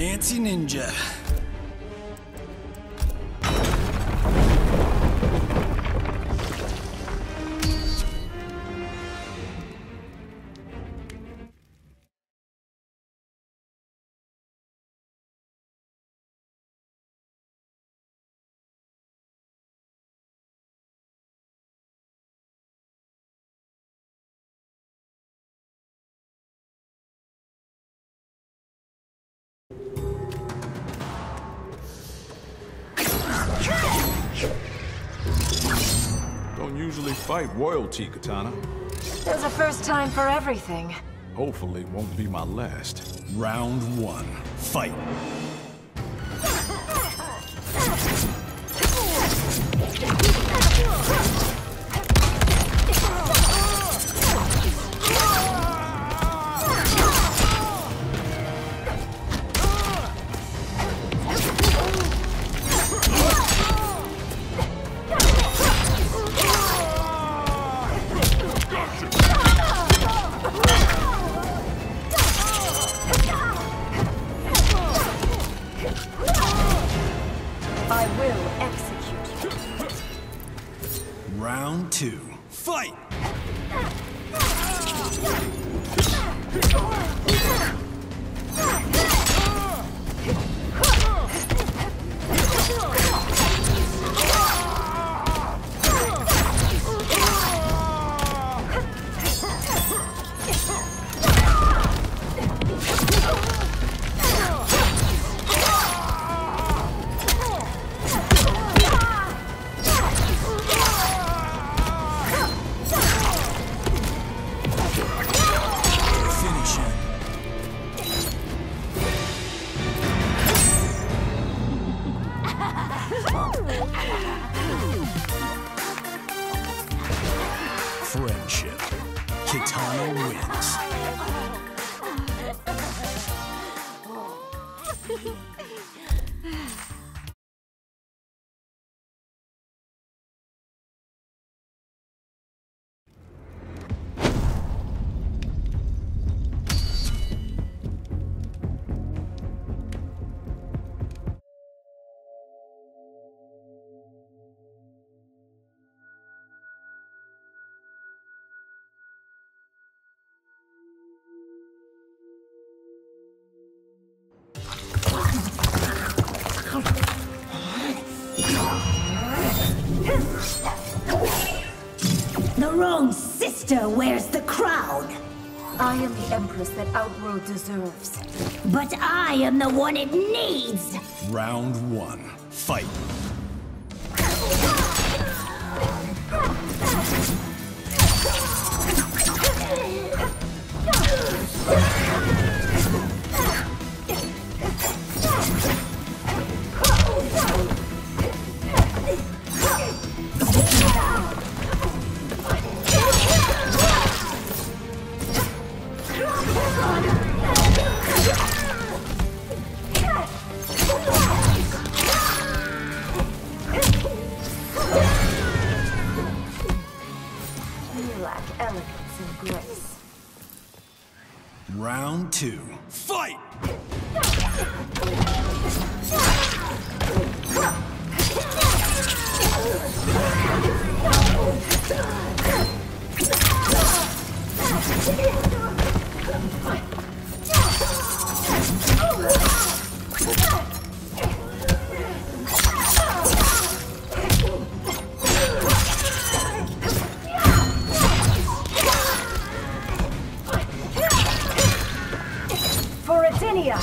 Nancy Ninja. Don't usually fight royalty, Kitana. There's a first time for everything. Hopefully, it won't be my last. Round 1. Fight. I will execute you. Round 2. Fight! Friendship. Kitana wins. The wrong sister wears the crown. I am the Empress that Outworld deserves. But I am the one it needs. Round 1. Fight. You lack elegance and grace. Round 2. Fight! For Adenia!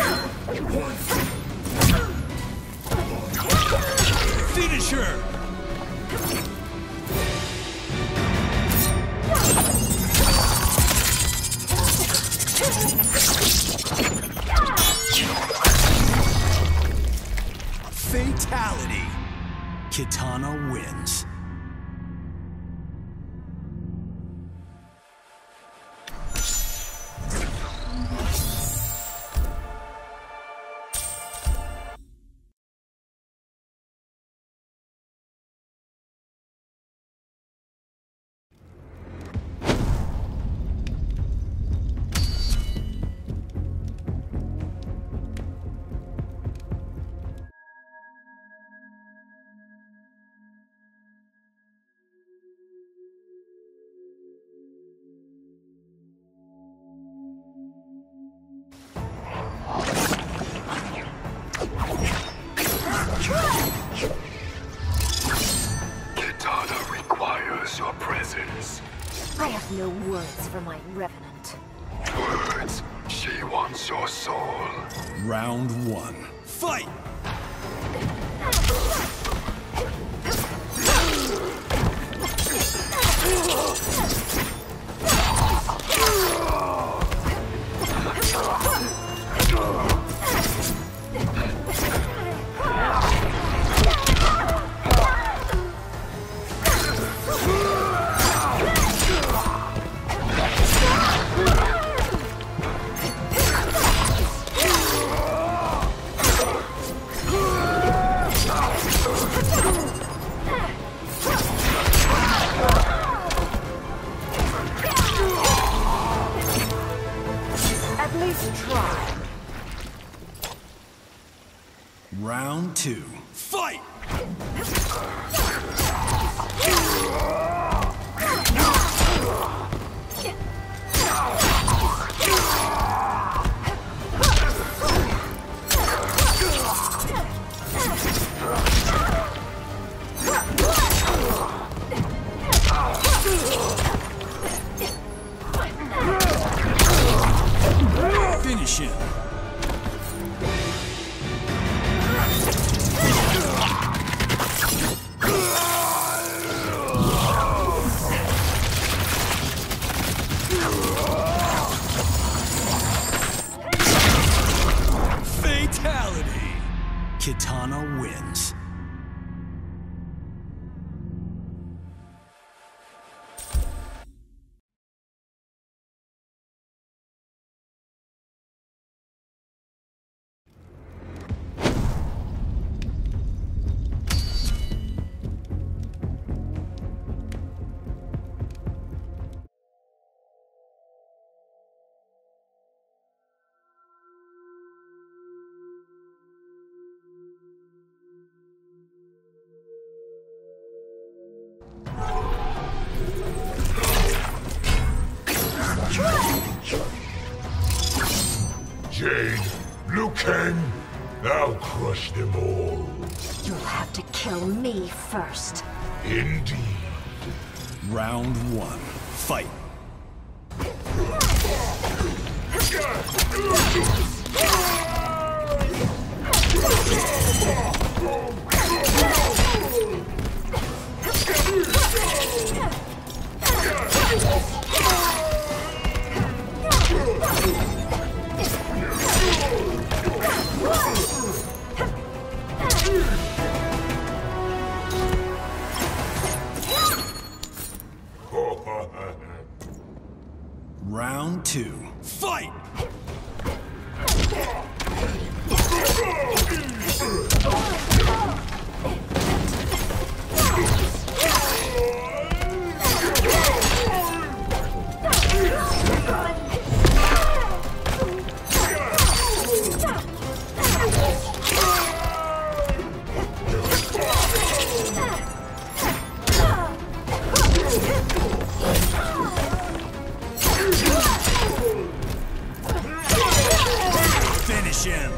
Finish her! Fatality. Kitana wins. loses. I have no words for my revenant. Words. She wants your soul. Round one. Fight! At least try. Round two. Fight! Finish him. Fatality. Kitana wins. Jade, Liu Kang, thou crush them all. You'll have to kill me first. Indeed. Round one. Fight. Round two. Fight! Finish him.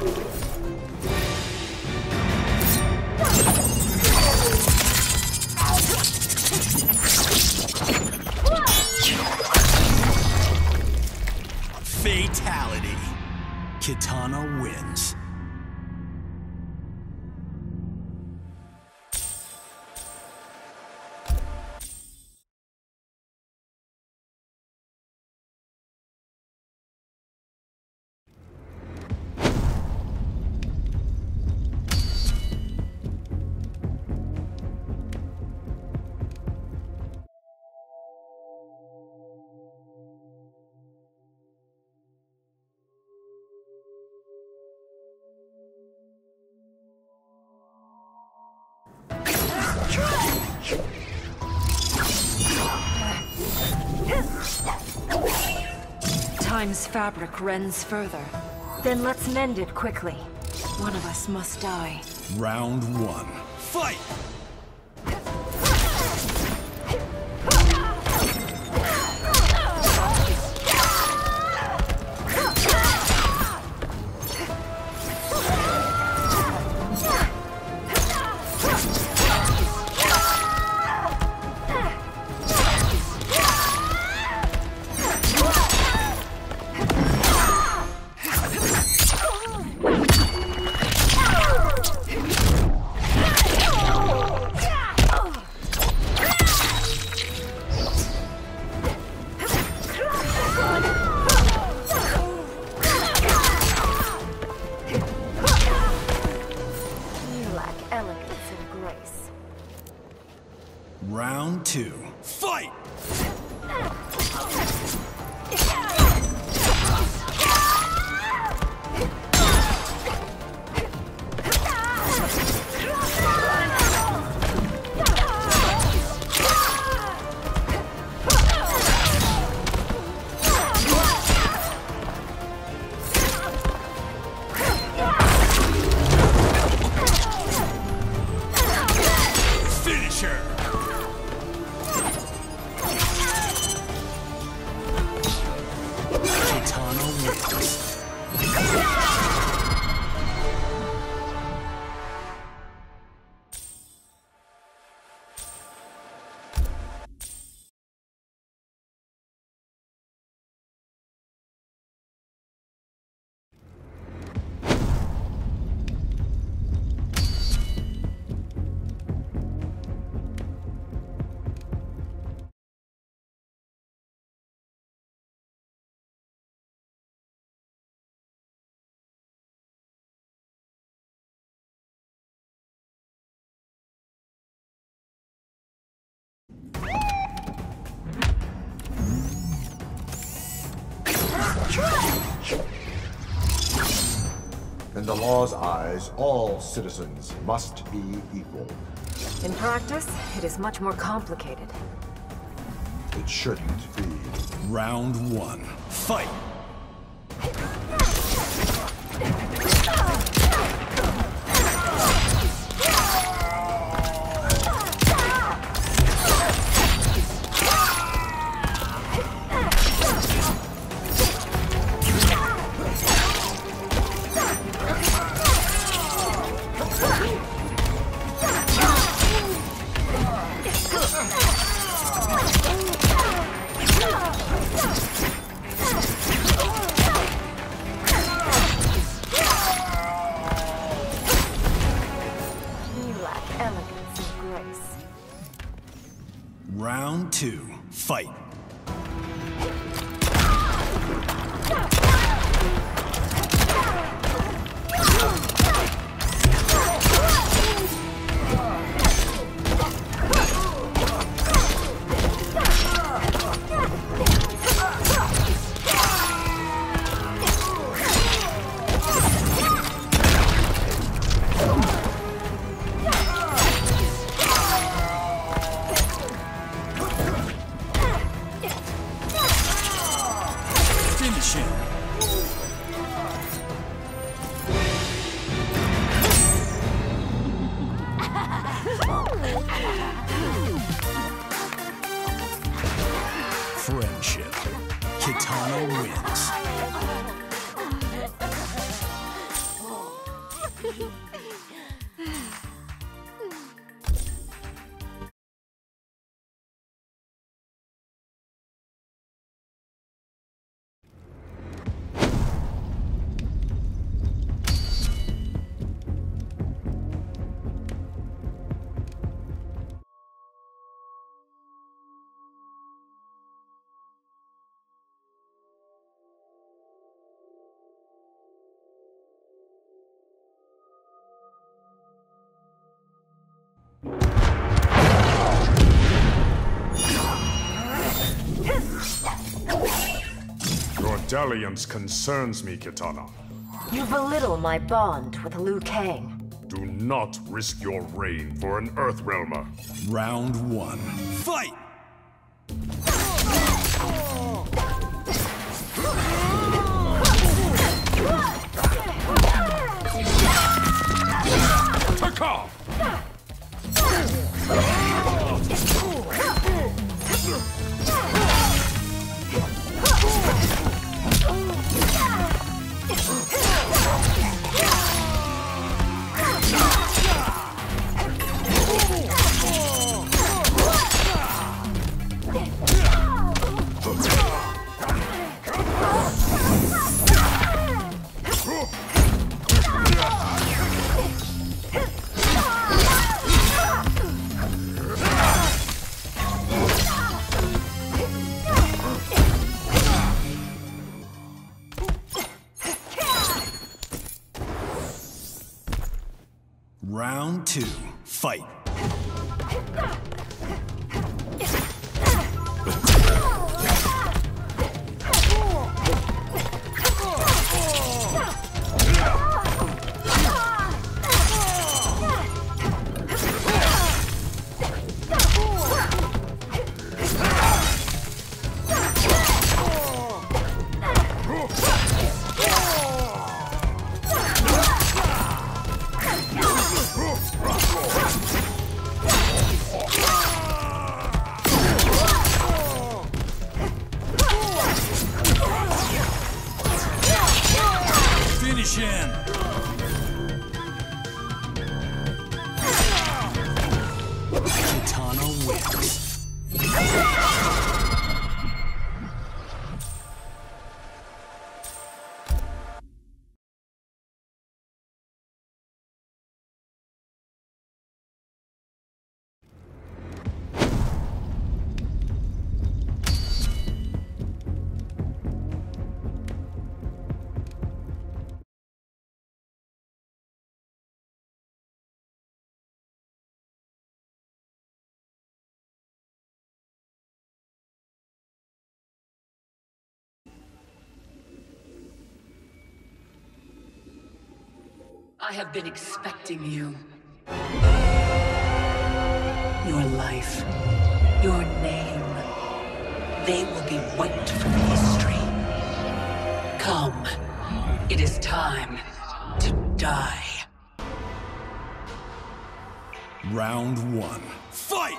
Fatality. Kitana wins. Time's fabric rends further. Then let's mend it quickly. One of us must die. Round one. Fight! In the law's eyes, all citizens must be equal. In practice, it is much more complicated. It shouldn't be. Round 1. Fight! Round 2. Fight! Finish him! Friendship. Kitana wins. Your dalliance concerns me, Kitana. You belittle my bond with Liu Kang. Do not risk your reign for an Earthrealmer. Round 1. Fight! Taka! Round 2. Fight! I have been expecting you. Your life, your name, they will be wiped from history. Come, it is time to die. Round 1. Fight!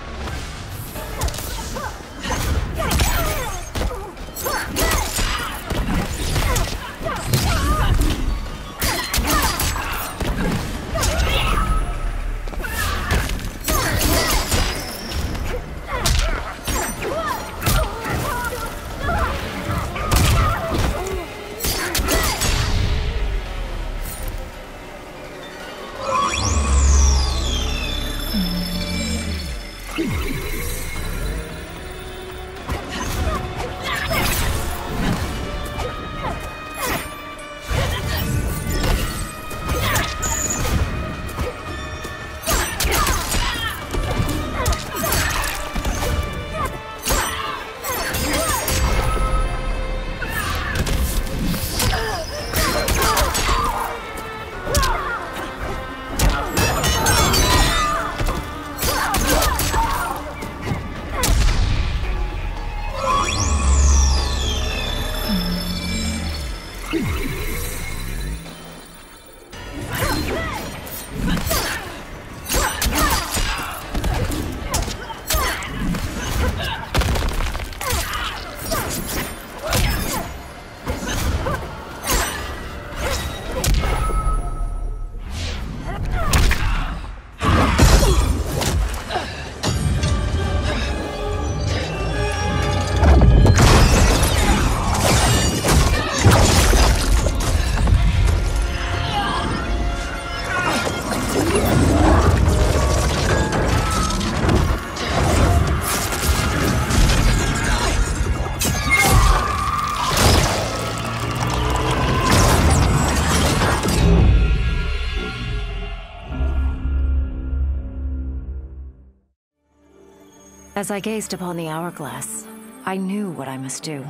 As I gazed upon the hourglass, I knew what I must do.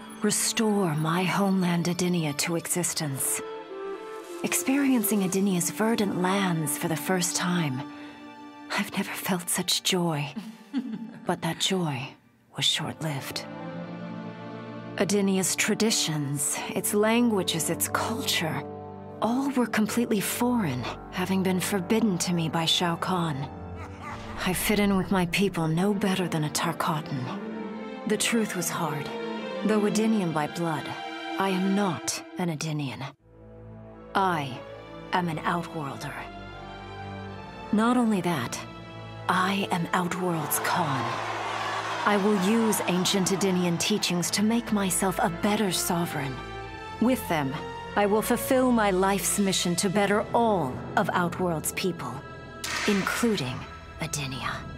Restore my homeland Edenia to existence. Experiencing Edenia's verdant lands for the first time, I've never felt such joy. But that joy was short-lived. Edenia's traditions, its languages, its culture, all were completely foreign, having been forbidden to me by Shao Kahn. I fit in with my people no better than a Tarkatan. The truth was hard. Though Edenian by blood, I am not an Edenian. I am an Outworlder. Not only that, I am Outworld's Khan. I will use ancient Edenian teachings to make myself a better sovereign. With them, I will fulfill my life's mission to better all of Outworld's people, including Edenia.